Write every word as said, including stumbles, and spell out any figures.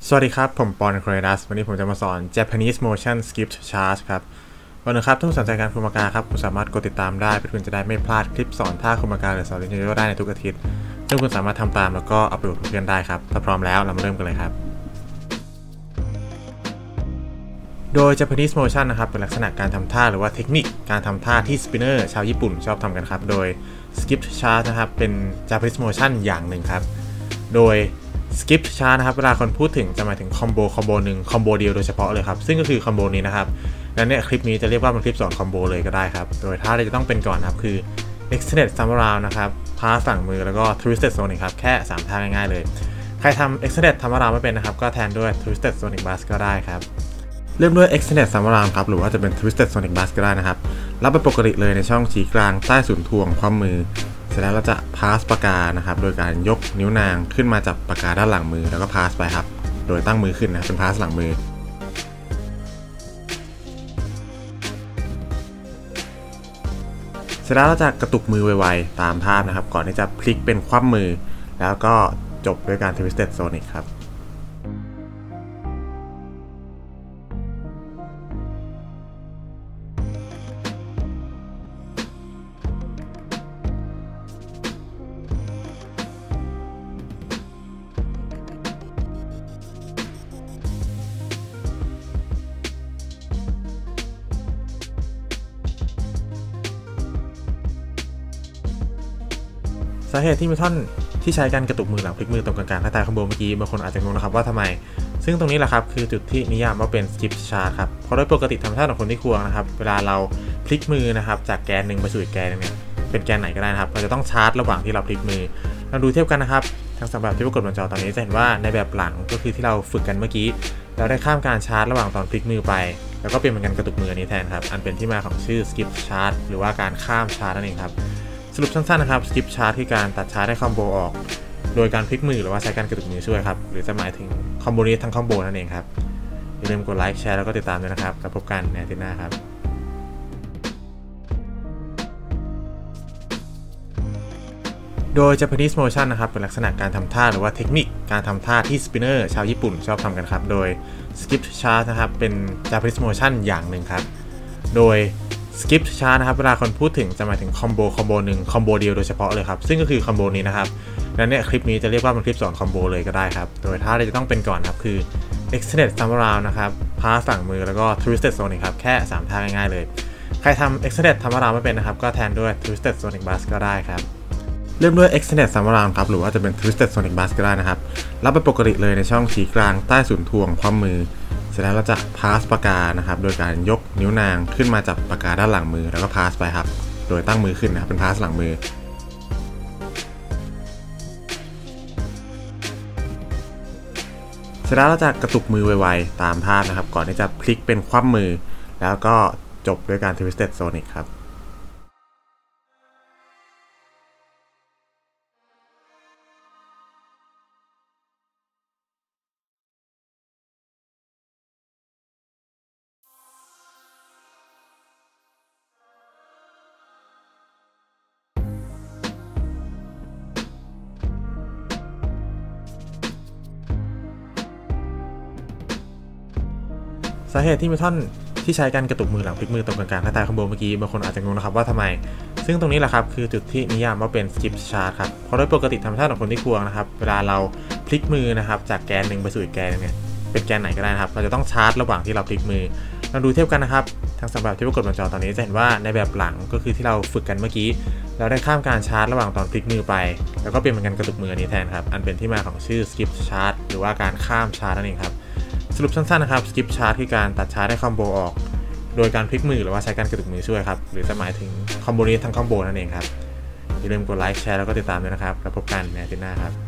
สวัสดีครับผมปอนโคเรดัสวันนี้ผมจะมาสอน Japanese Motion Script Chart ครับวันนึงครับถ้าคุณสนใจการคุมปากกาครับคุณสามารถกดติดตามได้เพื่อคุณจะได้ไม่พลาดคลิปสอนท่าคุมปากกาหรือสอนเรียนรู้ได้ในทุกอาทิตย์ซึ่งคุณสามารถทำตามแล้วก็เอาไปอบรมเพื่อนได้ครับถ้าพร้อมแล้วเรามาเริ่มกันเลยครับโดย Japanese Motion นะครับเป็นลักษณะการทำท่าหรือว่าเทคนิคการทำท่าที่สปินเนอร์ชาวญี่ปุ่นชอบทำกันครับโดย Script Chart นะครับเป็น Japanese Motion อย่างหนึ่งครับโดยskip chart นะครับเวลาคนพูดถึงจะหมายถึงคอมโบคอมโบหนึ่งคอมโบเดียวโดยเฉพาะเลยครับซึ่งก็คือคอมโบนี้นะครับนั้นเนี่ยคลิปนี้จะเรียกว่าเป็นคลิปสอนคอมโบเลยก็ได้ครับโดยท่าที่จะต้องเป็นก่อนครับคือ extended thumb around นะครับพาสหลังมือแล้วก็ twisted sonic ครับแค่สามท่าง่ายๆเลยใครทำ extended thumb around ไม่เป็นนะครับก็แทนด้วย twisted sonic bus ก็ได้ครับเริ่มด้วย extended thumb around ครับหรือว่าจะเป็น twisted sonic bus ก็ได้นะครับรับไปปกติเลยในช่องชี้กลางใต้ศูนย์ถ่วงความมือเสร็จแล้วเราจะพาสปากกานะครับโดยการยกนิ้วนางขึ้นมาจับปากกาด้านหลังมือแล้วก็พาสไปครับโดยตั้งมือขึ้นนะเป็นพาสหลังมือเสร็จแล้วเราจะกระตุกมือไวๆตามภาพนะครับก่อนที่จะพลิกเป็นคว่ำมือแล้วก็จบด้วยการ twisted sonic ครับสาเหตุที่มีท่อนที่ใช้การกระตุกมือหลังพลิกมือตรงกลางๆคล้ายๆคอมโบเมื่อกี้บางคนอาจจะงงนะครับว่าทำไมซึ่งตรงนี้แหละครับคือจุดที่นิยามว่าเป็น skip chart ครับเพราะโดยปกติธรรมชาติของคนที่ควงนะครับเวลาเราพลิกมือนะครับจากแกนหนึ่งไปสู่อีกแกนนึงเนี่ยเป็นแกนไหนก็ได้นะครับเราจะต้องชาร์จระหว่างที่เราพลิกมือเราดูเทียบกันนะครับทางสำหรับที่ปรากฏบนจอตอนนี้จะเห็นว่าในแบบหลังก็คือที่เราฝึกกันเมื่อกี้เราได้ข้ามการชาร์จระหว่างตอนพลิกมือไปแล้วก็เปลี่ยนเป็นการกระตุกมือนี้แทนครับอันเป็นที่มาของชื่อ skip chart หรือว่าการข้ามชาร์จนั่นเองครับสรุปสั้นๆนะครับ skip chart คือการตัดชาร์จให้คอมโบออกโดยการพลิกมือหรือว่าใช้การกระตุกมือช่วยครับหรือจะหมายถึงคอมโบนี้ทั้งคอมโบนั่นเองครับอย่าลืมกดไลค์แชร์แล้วก็ติดตามด้วยนะครับแล้วพบกันในอาทิตย์หน้าครับโดย Japanese Motion นะครับเป็นลักษณะการทำท่าหรือว่าเทคนิคการทำท่าที่สปินเนอร์ชาวญี่ปุ่นชอบทำกันครับโดย skip chart นะครับเป็น Japanese Motion อย่างหนึ่งครับโดยskip chart นะครับเวลาคนพูดถึงจะหมายถึงคอมโบคอมโบหนึ่งคอมโบเดียวโดยเฉพาะเลยครับซึ่งก็คือคอมโบนี้นะครับนั้นเนี่ยคลิปนี้จะเรียกว่าเป็นคลิปสอนคอมโบเลยก็ได้ครับโดยท่าที่จะต้องเป็นก่อนครับคือ extended thumb around นะครับพาสหลังมือแล้วก็ twisted sonic ครับแค่สามท่าง่ายๆเลยใครทำ extended thumb around ไม่เป็นนะครับก็แทนด้วย twisted sonic bus ก็ได้ครับเริ่มด้วย extended thumb around ครับหรือว่าจะเป็น twisted sonic bus ก็ได้นะครับรับไปปกติเลยในช่องชี้กลางใต้ศูนย์ถ่วงความมือเสร็จแล้วเราจะพาสปากกานะครับโดยการยกนิ้วนางขึ้นมาจับปากกาด้านหลังมือแล้วก็พาสไปครับโดยตั้งมือขึ้นนะครับเป็นพาสหลังมือเสร็จแล้วเราจะกระตุกมือไวๆตามภาพนะครับก่อนที่จะพลิกเป็นคว่ำมือแล้วก็จบด้วยการ twisted sonic ครับสาเหตุที่มีท่อนที่ใช้การกระตุกมือหลังพลิกมือตรงกลางๆคล้ายๆคอมโบเมื่อกี้บางคนอาจจะงงนะครับว่าทำไมซึ่งตรงนี้แหละครับคือจุดที่นิยามว่าเป็น skip chart ครับเพราะโดยปกติธรรมชาติของคนที่ควงนะครับเวลาเราพลิกมือนะครับจากแกนหนึ่งไปสู่อีกแกนนึงเนี่ยเป็นแกนไหนก็ได้นะครับเราจะต้องชาร์จระหว่างที่เราพลิกมือเราดูเทียบกันนะครับทางสำหรับที่ปรากฏบนจอตอนนี้จะเห็นว่าในแบบหลังก็คือที่เราฝึกกันเมื่อกี้เราได้ข้ามการชาร์จระหว่างตอนพลิกมือไปแล้วก็เปลี่ยนเป็นการกระตุกมือนี้แทนครับอันเป็นที่มาของชื่อ skip chart หรือว่าการข้ามชาร์จนั่นเองครับสรุปสั้นๆนะครับ skip chart คือการตัดชาร์จให้คอมโบออกโดยการพลิกมือหรือว่าใช้การกระตุกมือช่วยครับหรือจะหมายถึงคอมโบนี้ทั้งคอมโบนั่นเองครับอย่าลืมกดไลค์แชร์แล้วก็ติดตามด้วยนะครับแล้วพบกันในอาทิตย์หน้าครับ